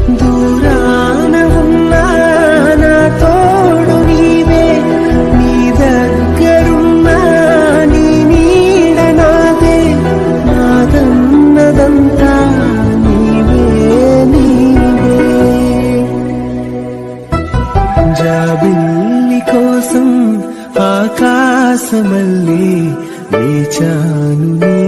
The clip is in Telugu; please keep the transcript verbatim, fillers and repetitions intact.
దూరాన ఉన్నా నా తోడు నీవే, నీ దగ్గరున్నా నీ నీడ నాదే, నాదన్నదంతా నీవే నీవే. జాబిల్లి కోసం ఆకాశమల్లే వేచాను నీ